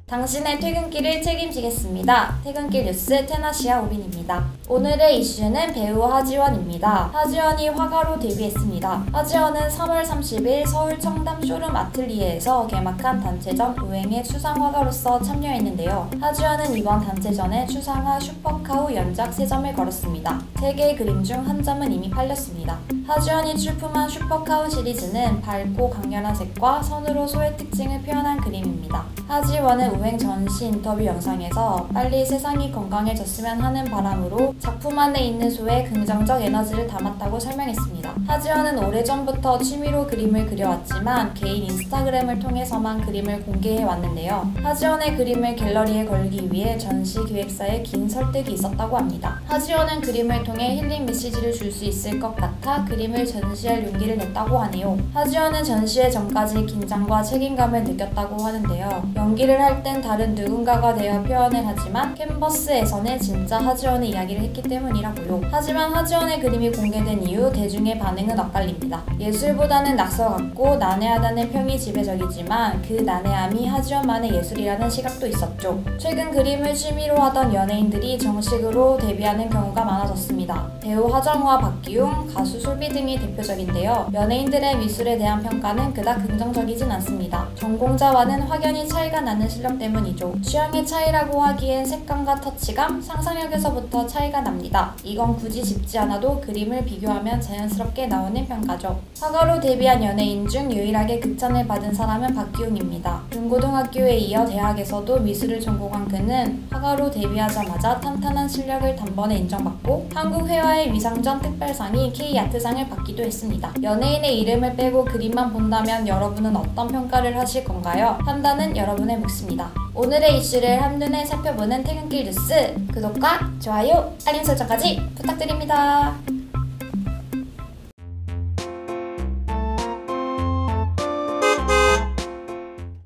당신의 퇴근길을 책임지겠습니다. 퇴근길 뉴스 테나시아 오빈입니다. 오늘의 이슈는 배우 하지원입니다. 하지원이 화가로 데뷔했습니다. 하지원은 3월 30일 서울 청담 쇼룸 아틀리에에서 개막한 단체전 우행의 수상화가로서 참여했는데요. 하지원은 이번 단체전에 수상화 슈퍼카우 연작 3점을 걸었습니다. 3개의 그림 중 한 점은 이미 팔렸습니다. 하지원이 출품한 슈퍼카우 시리즈는 밝고 강렬한 색과 선으로 소의 특징을 표현한 그림입니다. 하지원은 우행 전시 인터뷰 영상에서 빨리 세상이 건강해졌으면 하는 바람으로 작품 안에 있는 소에 긍정적 에너지를 담았다고 설명했습니다. 하지원은 오래전부터 취미로 그림을 그려왔지만 개인 인스타그램을 통해서만 그림을 공개해왔는데요. 하지원의 그림을 갤러리에 걸기 위해 전시 기획사에 긴 설득이 있었다고 합니다. 하지원은 그림을 통해 힐링 메시지를 줄 수 있을 것 같아 그림을 전시할 용기를 냈다고 하네요. 하지원은 전시회 전까지 긴장과 책임감을 느꼈다고 하는데요. 연기를 할 땐 다른 누군가가 되어 표현을 하지만 캔버스에서는 진짜 하지원의 이야기를 했기 때문이라고요. 하지만 하지원의 그림이 공개된 이후 대중의 반응은 엇갈립니다. 예술보다는 낙서 같고 난해하다는 평이 지배적이지만 그 난해함이 하지원만의 예술이라는 시각도 있었죠. 최근 그림을 취미로 하던 연예인들이 정식으로 데뷔하는 경우가 많아졌습니다. 배우 하정우와 박기웅, 가수 솔비 등이 대표적인데요. 연예인들의 미술에 대한 평가는 그닥 긍정적이진 않습니다. 전공자와는 확연히 차이가 나는 실력 때문이죠. 취향의 차이라고 하기엔 색감과 터치감, 상상력에서부터 차이가 납니다. 이건 굳이 짚지 않아도 그림을 비교하면 자연스럽게 나오는 평가죠. 화가로 데뷔한 연예인 중 유일하게 극찬을 받은 사람은 박기웅입니다. 중고등학교에 이어 대학에서도 미술을 전공한 그는 화가로 데뷔하자마자 탄탄한 실력을 단번에 인정받고 한국회화의 위상전 특별상인 K아트상을 받기도 했습니다. 연예인의 이름을 빼고 그림만 본다면 여러분은 어떤 평가를 하실 건가요? 판단은 여러분의 몫입니다. 오늘의 이슈를 한눈에 살펴보는 퇴근길 뉴스, 구독과 좋아요, 알림 설정까지 부탁드립니다.